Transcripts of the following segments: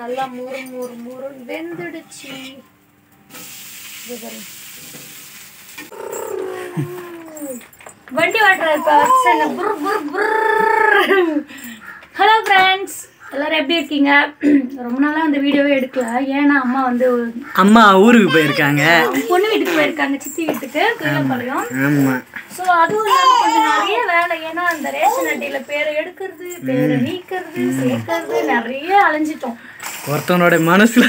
நல்லா முறு முறு முறு வெந்துடுச்சு. வண்டி ஓட்டுறாரு. ஹலோ ஃப்ரெண்ட்ஸ், எல்லாரும் எப்படி இருக்கீங்க? ரொம்ப நாளா அந்த வீடியோவே எடுக்கல. ஏன்னா அம்மா ஊருக்கு போயிருக்காங்க, பொண்ணு வீட்டுக்கு போயிருக்காங்க, சித்தி வீட்டுக்கு கீழப்பாளையம். ஸோ அதுவும் இல்லாமல் கொஞ்சம் நிறைய வேலை. ஏன்னா அந்த ரேஷன் அட்டையில பேரை எடுக்கிறது, பேரை நீக்கிறது, சேர்க்கறது நிறைய அலைஞ்சிட்டோம். ஒருத்தனோட மனசுல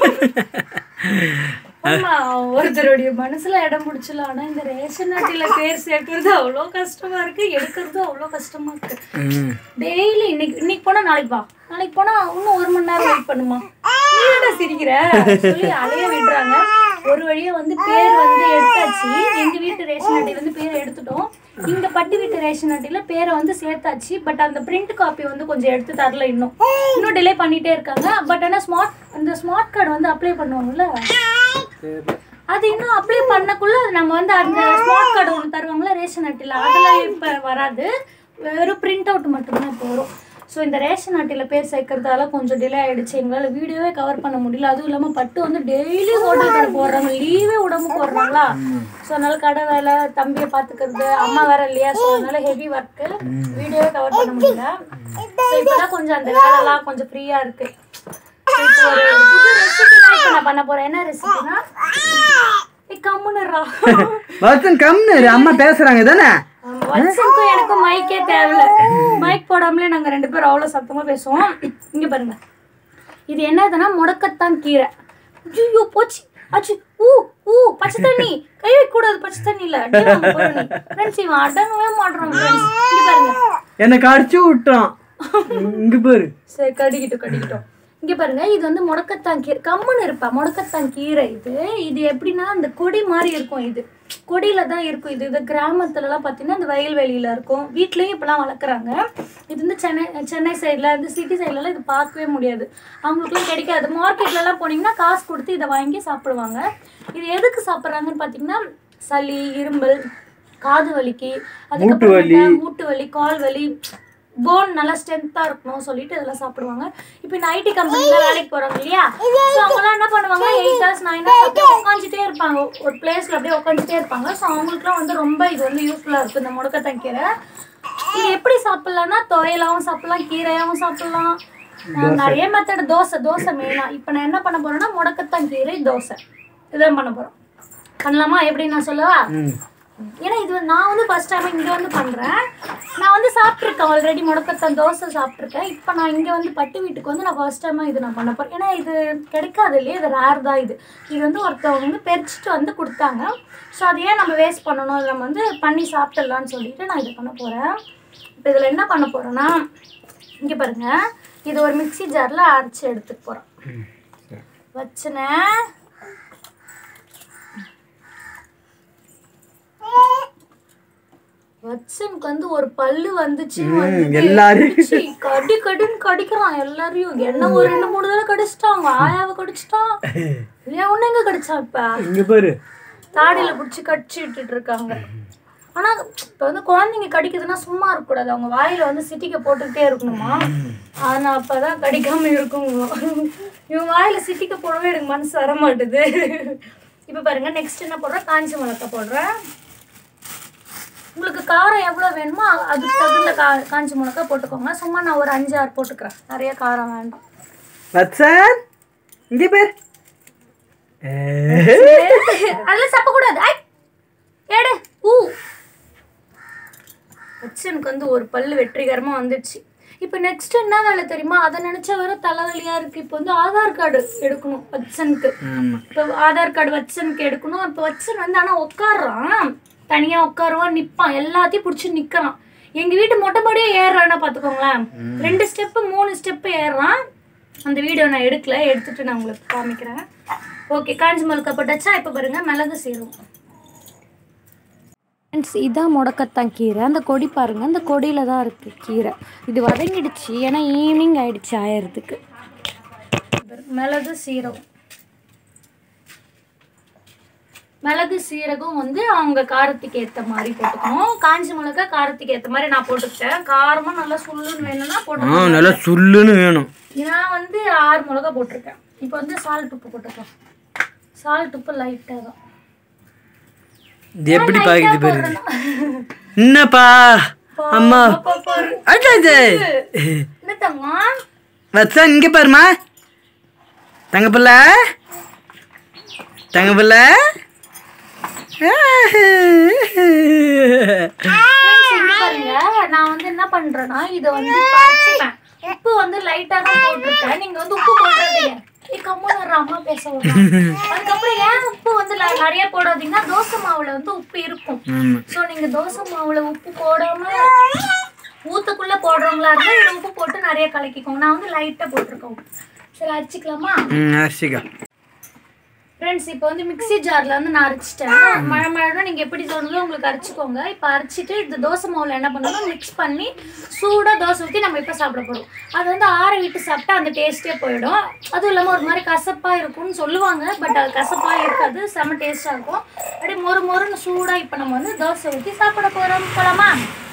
ஆமா, ஒருத்தருடைய மனசுல இடம் பிடிச்சலாம். ஆனா இந்த ரேஷன் அட்டையில பேர் சேர்க்கறது அவ்வளோ கஷ்டமா இருக்கு, எடுக்கிறது அவ்வளோ கஷ்டமா இருக்கு. டெய்லி இன்னைக்கு போனா நாளைக்கு போனா இன்னும் 1 மணி நேரம் வெயிட் பண்ணுமா, நீடா சிரிக்கிற சொல்லி அலைய விடுறாங்க. ஒரு வழியா பேர் எடுத்தாச்சு. எங்க வீட்டு ரேஷன் அட்டையில பேரை எடுத்துட்டோம். இந்த பட்டி வீட்டு ரேஷன் அட்டையில பேரை சேர்த்தாச்சு. பட் அந்த பிரிண்ட் காப்பி கொஞ்சம் எடுத்து தரல. இன்னும் டிலே பண்ணிட்டே இருக்காங்க. பட் ஆனா ஸ்மார்ட் கார்டு அப்ளை பண்ணுவாங்கல்ல, அது இன்னும் அப்ளை பண்ணக்குள்ள நம்ம அந்த ஸ்மார்ட் கார்டு ஒன்று தருவாங்களா ரேஷன் அட்டையில, அதெல்லாம் இப்போ வராது. வெறும் பிரிண்ட் அவுட் மட்டும்தான் இப்போ வரும். ஸோ இந்த ரேஷன் அட்டையில் பேர் சேர்க்கறதால கொஞ்சம் டிலே ஆகிடுச்சு. எங்களால் வீடியோவே கவர் பண்ண முடியல. அதுவும் இல்லாமல் பட்டு டெய்லி ஹோட்டல் கடை போடுறாங்க, லீவே உடம்பு போடுறாங்களா. ஸோ அதனால கடை வேலை, தம்பியை பார்த்துக்கிறது, அம்மா வேற இல்லையா. ஸோ அதனால ஹெவி ஒர்க்கு, வீடியோவே கவர் பண்ண முடியல. ஸோ இப்போதான் கொஞ்சம் அந்த வேலைலாம் கொஞ்சம் ஃப்ரீயாக இருக்குது. இப்போ ஒரு புது ரெசிபி தான் இப்போ நான் பண்ண போகிறேன். என்ன ரெசிபினா, அம்மா பேசுறாங்க தானே. வட்சனுக்கும் எனக்கும் மைக்கே தேவையில்ல. மைக் போடாமலே நாங்கள் 2 பேரும் அவ்வளோ சத்தமாக பேசுவோம். இங்கே பாருங்க, இது என்னதுன்னா முடக்கத்தான் கீரை. ஐயோ போச்சு, ஆச்சு. பச்சை தண்ணி கை வைக்க கூடாது, பச்சை தண்ணி இல்ல. ஃப்ரெண்ட்ஸ் இவன் அடங்கவே மாட்றான். இங்க பாருங்க, எனக்கு அடிச்சு விட்டான். இங்க பாரு, சரி கடிக்கிட்டோம். இங்க பாருங்க, இது முடக்கத்தான் கீரை. கம்முன்னு இருப்பா, முடக்கத்தான் கீரை. இது எப்படின்னா அந்த கொடி மாதிரி இருக்கும். இது கொடியில தான் இருக்கும். இது கிராமத்துலலாம் பார்த்தீங்கன்னா இந்த வயல்வெளியில இருக்கும். வீட்லயும் இப்பெல்லாம் வளர்க்குறாங்க. இது சென்னை சைட்ல, இந்த சிட்டி சைட்லலாம் இது பார்க்கவே முடியாது, அவங்களுக்குலாம் கிடைக்காது. மார்க்கெட்லலாம் போனீங்கன்னா காசு கொடுத்து இதை வாங்கி சாப்பிடுவாங்க. இது எதுக்கு சாப்பிட்றாங்கன்னு பார்த்தீங்கன்னா, சளி, இரும்பல், காது வலிக்கு, அதுக்கப்புறம் மூட்டு வலி, கால் வலி, போன் நல்லா ஸ்ட்ரென்த்தாக இருக்கணும் சொல்லிட்டு இதெல்லாம் சாப்பிடுவாங்க. இப்போ இந்த ஐடி கம்பெனிலாம் வேலைக்கு போகிறாங்க இல்லையா, ஸோ அவங்களாம் என்ன பண்ணுவாங்க, 8 hours 9 hours அப்படியே உட்காந்துட்டே இருப்பாங்க, ஒரு பிளேஸில் அப்படியே உட்காந்துட்டே இருப்பாங்க. ஸோ அவங்களுக்குலாம் ரொம்ப இது யூஸ்ஃபுல்லாக இருக்குது இந்த முடக்கத்தான் கீரை. இது எப்படி சாப்பிட்லான்னா, துவையலாகவும் சாப்பிட்லாம், கீரையாகவும் சாப்பிட்லாம். நிறைய மெத்தட். தோசை மெயினாக. இப்போ நான் என்ன பண்ண போகிறேன்னா, முடக்கத்தான் கீரை தோசை இதான் பண்ண போகிறோம். பண்ணலாமா? எப்படி நான் சொல்லவா? ஏன்னா இது நான் ஃபர்ஸ்ட் டைம் இங்கே பண்ணுறேன். நான் சாப்பிட்ருக்கேன் ஆல்ரெடி, முடக்கத்தான் தோசை சாப்பிட்ருக்கேன். இப்போ நான் இங்கே பட்டு வீட்டுக்கு நான் ஃபர்ஸ்ட் டைமாக இது நான் பண்ண போகிறேன். ஏன்னா இது கிடைக்காது இல்லையா, இது ரேர் தான். இது ஒருத்தவங்க பறிச்சுட்டு கொடுத்தாங்க. ஸோ அதை ஏன் நம்ம வேஸ்ட் பண்ணணும், இதில் நம்ம பண்ணி சாப்பிட்டுடலான்னு சொல்லிட்டு நான் இதை பண்ண போகிறேன். இப்போ இதில் என்ன பண்ண போகிறேன்னா, இங்கே பாருங்கள், இது ஒரு மிக்சி ஜாரில் அரைச்சி எடுத்துக்க போகிறேன். வச்சுனேன். வச்சனுக்கு ஒரு பல்லு வந்துச்சு, கடின்னு கடிக்கிறான் எல்லாரையும். என்ன ஒரு 2-3 தடவை கடிச்சிட்டான். ஆயாவை கடிச்சிட்டான் இல்லையா, ஒண்ணு எங்க கடிச்சான். இப்ப தாடியில பிடிச்சி கடிச்சு விட்டுட்டு இருக்காங்க. ஆனா இப்ப குழந்தைங்க கடிக்குதுன்னா சும்மா இருக்க கூடாது, அவங்க வாயில சிட்டிக்க போட்டுக்கிட்டே இருக்கணுமா. ஆனா அப்பதான் கடிக்காம இருக்குங்க. இவங்க வாயில சிட்டிக்க போடவே எனக்கு மனசு வர மாட்டுது. இப்ப பாருங்க, நெக்ஸ்ட் என்ன போடுறேன், காஞ்ச மிளகாய் போடுறேன். உங்களுக்கு காரம் எவ்வளோ வேணுமோ அதுக்கு தகுந்த காஞ்ச மிளகாய் போட்டுக்கோங்க. சும்மா நான் ஒரு 5-6 போட்டுக்கிறேன், நிறைய காரம் வேண்டாம். அதெல்லாம் சாப்பிடக்கூடாது. ஏடு வச்சனுக்கு ஒரு பல்லு வெற்றிகரமாக வந்துடுச்சு. இப்போ நெக்ஸ்ட் என்ன வேலை தெரியுமா, அதை நினச்சா வேற தலைவலியாக இருக்குது. இப்போ ஆதார் கார்டு எடுக்கணும் வச்சனுக்கு. இப்போ ஆதார் கார்டு வச்சனுக்கு எடுக்கணும். இப்போ வச்சன் ஆனால் உட்காடுறான், தனியாக உட்காருவான், நிற்பான், எல்லாத்தையும் பிடிச்சி நிற்கிறான். எங்கள் வீட்டு மொட்டை மாடியே ஏறுறான்னா பார்த்துக்கோங்களேன். 2 ஸ்டெப்பு 3 ஸ்டெப்பு ஏறுறான். அந்த வீடியோ நான் எடுக்கல, எடுத்துகிட்டு நான் உங்களுக்கு காமிக்கிறேன். ஓகே, காஞ்சி மிளகாய் போட்டாச்சா? இப்போ பாருங்கள், மிளகு சீரகம். ஃப்ரெண்ட்ஸ், இதான் முடக்கத்தான் கீரை. அந்த கொடி பாருங்கள், அந்த கொடியில் தான் இருக்குது கீரை. இது வதங்கிடுச்சு, ஏன்னா ஈவினிங் ஆகிடுச்சு ஆயிரத்துக்கு. மிளகு சீரகம், மிளகு சீரகம் அவங்க காரத்துக்கு ஏற்ற மாதிரி போட்டுக்கணும். காஞ்சி மிளகாய் காரத்துக்கு ஏற்ற மாதிரி நான் போட்டுக்கிட்டேன். காரமாக நல்லா சுள்ளுன்னு வேணும்னா போட்டுக்கணும். நல்லா சுள்ளுன்னு வேணும். நான் வந்து 6 மிளகா போட்டிருக்கேன். இப்போ வந்து சால்ட் உப்பு போட்டுக்கலாம். சால்ட் உப்பு லைட்டாக தான். இது எப்படி பாக்குது பாரு. என்னப்பா அம்மா அச்சா என்ன தங்கம் வச்சா இங்க பாருமா. தங்க பிள்ளை தங்க பிள்ளை பாருங்க. நான் வந்து என்ன பண்றேன்னா இதை வந்து பறிச்சுப்பேன். உப்பு வந்து லைட்டா தான் போட்டிருக்கேன். நீங்க வந்து உப்பு போடுறீங்க. அம்மா பேச அதுக்கப்புறம் ஏன் உப்பு வந்து நிறைய போடாதீங்கன்னா தோசை மாவுல வந்து உப்பு இருக்கும். சோ நீங்க தோசை மாவுல உப்பு போடாம ஊத்துக்குள்ள போடுறவங்களா இருந்தா இது உப்பு போட்டு நிறைய கலக்கிக்கோங்க. நான் வந்து லைட்டா போட்டிருக்கேன். சரி அரைச்சிக்கலாமா? அரைச்சிக்கலாம். ஃப்ரெண்ட்ஸ் இப்போ வந்து மிக்ஸி ஜாரில் வந்து நான் அரைச்சிட்டேன். மழை நீங்கள் எப்படி தோணுதோ உங்களுக்கு அரைச்சிக்கோங்க. இப்போ அரைச்சிட்டு இந்த தோசை மாவில் என்ன பண்ணணும் மிக்ஸ் பண்ணி சூடாக தோசை ஊற்றி நம்ம இப்போ சாப்பிட போகிறோம். அது வந்து ஆற விட்டு சாப்பிட்டா அந்த டேஸ்ட்டே போயிடும். அதுவும் இல்லாமல் ஒரு மாதிரி கசப்பாக இருக்கும்னு சொல்லுவாங்க. பட் அது கசப்பாக இருக்காது, செம்ம டேஸ்ட்டாக இருக்கும். அப்படியே மொறுன்னு சூடாக இப்போ நம்ம வந்து தோசை ஊற்றி சாப்பிட போகலாமா?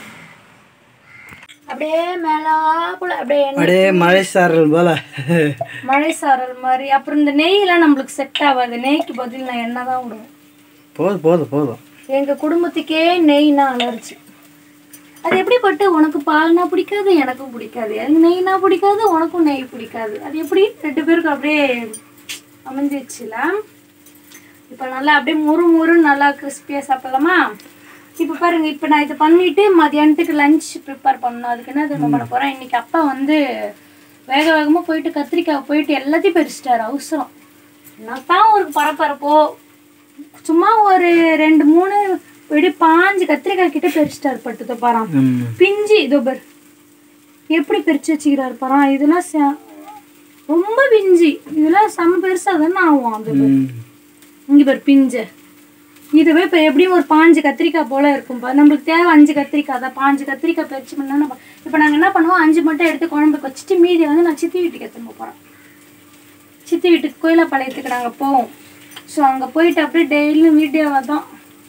அப்படியே மேலாப்புல அப்படியே மழை சாரல் போல மழை சாரல் மாதிரி. அப்புறம் இந்த நெய்யெல்லாம் நம்மளுக்கு செட் ஆகாது. நெய்க்கு பதில் நான் எண்ணெய் தான் விடுவேன். போதும் போதும் போதும். எங்க குடும்பத்துக்கே நெய்னா அலர்ஜி. அது எப்படி பட்டு உனக்கு பால்னா பிடிக்காது, எனக்கும் பிடிக்காது. எனக்கு நெய்னா பிடிக்காது, உனக்கும் நெய் பிடிக்காது. அது எப்படி 2 பேருக்கு அப்படியே அமைஞ்சிச்சுல. இப்போ நல்லா அப்படியே முறுன்னு நல்லா கிறிஸ்பியாக சாப்பிடலாமா? இப்போ பாருங்க, இப்போ நான் இதை பண்ணிட்டு மதியானத்துக்கு லஞ்ச் ப்ரிப்பேர் பண்ணணும். அதுக்கு என்ன திரும்ப பண்ண போகிறேன். இன்னைக்கு அப்பா வந்து வேகமாக போயிட்டு கத்திரிக்காய் போயிட்டு எல்லாத்தையும் பறிச்சிட்டாரு. அவசரம் நான் தான் ஒரு பரப்பரப்போ சும்மா ஒரு 2-3 வெடி 5 கத்திரிக்காய் கிட்ட பறிச்சிட்டாரு. பட்டுதோ பாராம் பிஞ்சு இதோ பாரு எப்படி பறிச்சு வச்சுக்கிறாரு பாராம். இதெல்லாம் ரொம்ப பிஞ்சு. இதெல்லாம் செம்ம பெருசாக தானே ஆகும். அது இங்கே பாரு பிஞ்சு. இதுவே இப்போ எப்படியும் ஒரு 5 கத்திரிக்காய் போல இருக்கும்பா. நம்மளுக்கு தேவை 5 கத்திரிக்காய் தான். 5 கத்திரிக்காய் பறிச்சு பண்ணா நம்ம இப்போ நாங்கள் என்ன பண்ணுவோம், 5 மட்டும் எடுத்து குழம்புக்கு வச்சுட்டு மீதியை வந்து நான் சித்தி வீட்டுக்கு எடுத்துன்னு போகிறேன். சித்தி வீட்டுக்கு கோயிலாப்பாளையத்துக்கு நாங்கள் போவோம். ஸோ அங்கே போயிட்டு அப்படியே டெய்லியும் வீடியோவாக தான்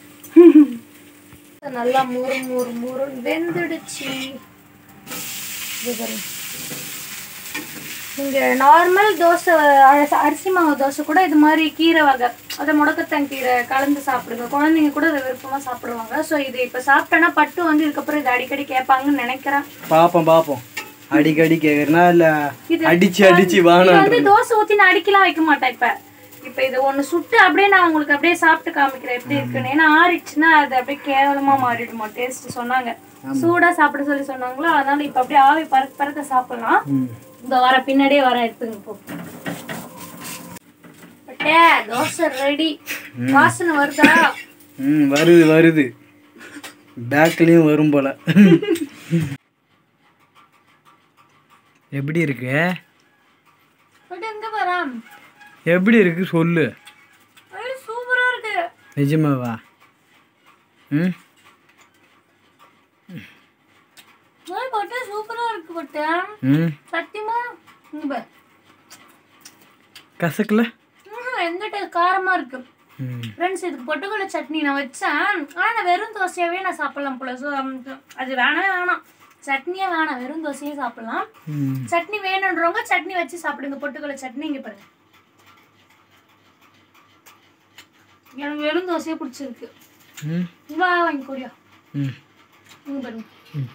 நல்லா முறு வெந்துடுச்சு. நீங்கள் நார்மல் தோசை அரிசி மாவு தோசை கூட இது மாதிரி கீரை வகை, அதை முடக்கத்தான் கீரை கலந்து சாப்பிடுங்க. குழந்தைங்க கூட அதை விருப்பமாக சாப்பிடுவாங்க. ஸோ இது இப்போ சாப்பிட்டேன்னா பட்டு வந்து இதுக்கப்புறம் இது அடிக்கடி கேட்பாங்கன்னு நினைக்கிறேன். பாப்போம் அடிக்கடி கேட்குறேன்னா இல்லை அடிச்சு வாங்க வந்து தோசை ஊற்றி நான் அடிக்கலாம் வைக்க மாட்டேன். இப்போ இதை ஒன்று சுட்டு அப்படியே நான் உங்களுக்கு அப்படியே சாப்பிட்டு காமிக்கிறேன் எப்படி இருக்குன்னு. ஏன்னா ஆறிடுச்சுன்னா அது அப்படியே கேவலமாக மாறிடுமா டேஸ்ட் சொன்னாங்க. சூடாக சாப்பிட சொல்லி சொன்னாங்களோ, அதனால இப்போ அப்படியே ஆவி பறக்க சாப்பிடலாம். இந்த வர பின்னாடியே வர எடுத்துங்க போ. தோசை ரெடி. வாசனை வருதா? வருது. பேக்லயும் வரும் போல. எப்படி இருக்கு? எப்படி இருக்கு சொல்லு. சூப்பரா இருக்கு. நிஜமாவா? சூப்பரா இருக்கு பட்டு. சத்தியமா கசக்கல? எந்த காரமா இருக்கு. ஃப்ரெண்ட்ஸ் இதுக்கு பொட்டுக்கடலை சட்னி நான் வச்சேன். ஆனால் நான் வெறும் தோசையாவே நான் சாப்பிடலாம் போல. ஸோ அது வேணாம், சட்னியே வேணாம், வெறும் தோசையே சாப்பிடலாம். சட்னி வேணுன்றவங்க சட்னி வச்சு சாப்பிடுங்க. பொட்டுக்கடலை சட்னி இங்கே பாருங்க. எனக்கு வெறும் தோசையே பிடிச்சிருக்கு. வா வாங்கி கூடியா இங்கே பாருங்க.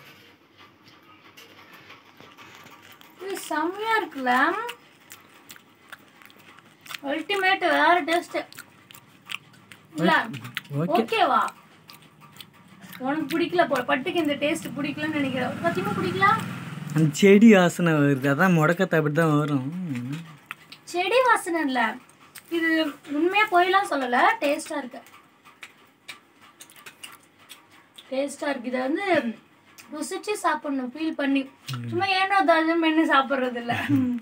இது செம்மையா இருக்குல்ல. அல்டிமேட், வேற டேஸ்ட் இல்ல? ஓகேவா? உனக்கு பிடிக்கல போல. பட்டுக்கு இந்த டேஸ்ட் பிடிக்கலன்னு நினைக்கிறேன். சத்தியமா பிடிக்கல. அந்த செடி வாசனை வருது. அதான் முடக்கத்தை அப்படிதான் வரும். செடி வாசனை இல்ல, இது உண்மையா போயெல்லாம் சொல்லல. டேஸ்டா இருக்கு. இதை வந்து ருசிச்சு சாப்பிடணும், ஃபீல் பண்ணி. சும்மா ஏனோ தாலும் மென்னு சாப்பிட்றது இல்லை.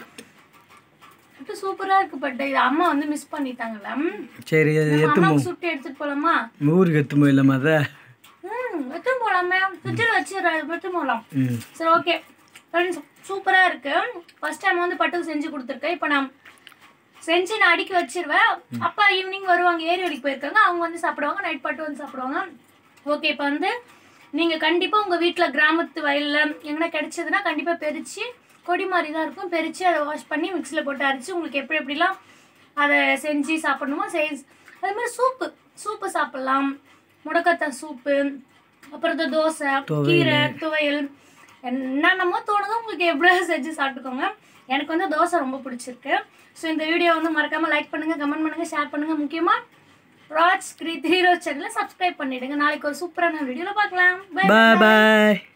சூப்பரா இருக்கு. பட் இது அம்மா வந்து மிஸ் பண்ணிட்டாங்கல்ல. சரி, அம்மாவுக்கு சுட்டு எடுத்துட்டு போலாமா? ஊருக்கு எடுத்து போயிடலாமா? அதை எடுத்துன்னு போலாமே, ஃப்ரிட்ஜில் வச்சு எடுத்து போகலாம். சரி ஓகே ஃப்ரெண்ட்ஸ், சூப்பரா இருக்கு. ஃபர்ஸ்ட் டைம் வந்து பட்டுக்கு செஞ்சு கொடுத்துருக்கேன். இப்போ நான் செஞ்சு நான் அடுக்கி வச்சிருவேன். அப்பா ஈவினிங் வருவாங்க, ஏரி வரைக்கும் போயிருக்காங்க. அவங்க வந்து சாப்பிடுவாங்க, நைட் பட்டு வந்து சாப்பிடுவாங்க. ஓகே, இப்போ வந்து நீங்கள் கண்டிப்பாக உங்கள் வீட்டில் கிராமத்து வயலில் எங்கன்னா கிடைச்சதுன்னா கண்டிப்பாக பறித்து கொடி மாதிரி தான் இருக்கும். பறித்து அதை வாஷ் பண்ணி மிக்ஸியில் போட்டு அரைச்சி உங்களுக்கு எப்படி எப்படிலாம் அதை செஞ்சு சாப்பிடணுமோ அதே மாதிரி சூப்பு சாப்பிட்லாம். முடக்கத்தான் சூப்பு, அப்புறம் இந்த தோசை, கீரை, துவையல், என்னென்னமோ தோணுதோ உங்களுக்கு எப்படியா செஞ்சு சாப்பிட்டுக்கோங்க. எனக்கு வந்து தோசை ரொம்ப பிடிச்சிருக்கு. ஸோ இந்த வீடியோ வந்து மறக்காமல் லைக் பண்ணுங்கள், கமெண்ட் பண்ணுங்கள், ஷேர் பண்ணுங்கள். முக்கியமாக ராஜ்கிரி3rose சேனலை சப்ஸ்கிரைப் பண்ணிவிடுங்க. நாளைக்கு ஒரு சூப்பரான வீடியோவில் பார்க்கலாம். பாய்.